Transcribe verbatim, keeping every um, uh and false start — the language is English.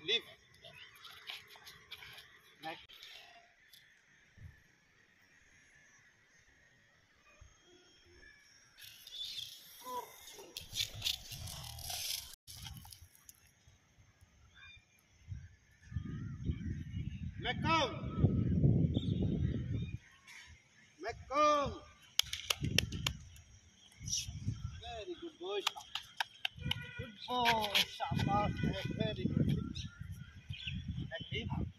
Leave. Next. Macomb. Macomb. Very good boy. Good boy. Shabash. Very good. Active.